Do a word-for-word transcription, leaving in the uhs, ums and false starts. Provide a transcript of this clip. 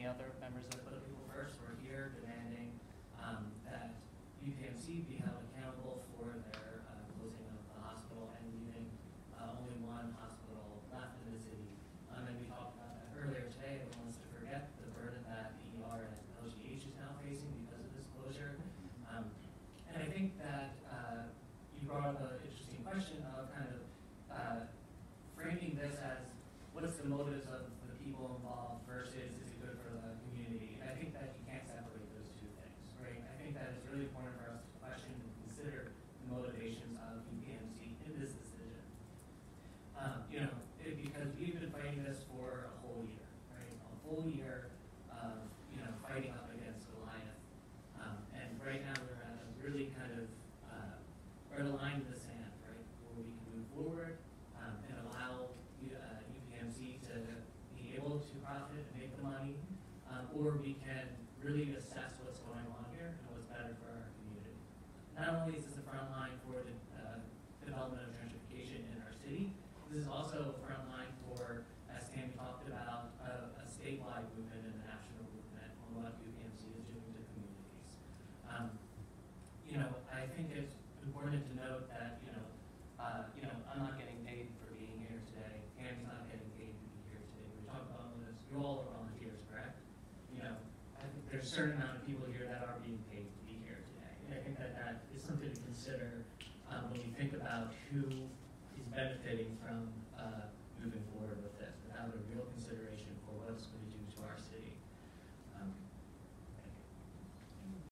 other members of Put People First, we're here demanding um, that U P M C be held accountable for their uh, closing of the hospital and leaving uh, only one hospital left in the city. Um, and we talked about that earlier today. Everyone wants to forget the burden that the E R and L G H is now facing because of this closure. Um, and I think that uh, you brought up an interesting question of kind of uh, framing this as what's the motives of the people involved versus is it good for the community? And I think that you can't separate those two things, right? I think that it's really important for us to question and consider the motivations of U P M C in this decision. Um, you know, it, because we've been fighting this for a whole year, right? A whole year of, you know, fighting up against Goliath. Um, and right now we're at a really kind of, uh, we're at a line in the sand, right? Where we can move forward um, and allow uh, U P M C to be able to profit and make the money, um, or we can really assess what's going on here and what's better for our community. Not only is this a front line for the uh, development of gentrification in our city, this is also a front line for, as Tammy talked about, a, a statewide movement and a national movement on what U P M C is doing to communities. Um, you know, I think it's important to note that, you know, uh, you know, I'm not getting paid for being here today. Tammy's not getting paid to be here today. We talked about this. You all are volunteers, correct? You know, I think there's a certain amount of people here that are being paid to be here today. And I think that that is something to consider um, when we think about who is benefiting from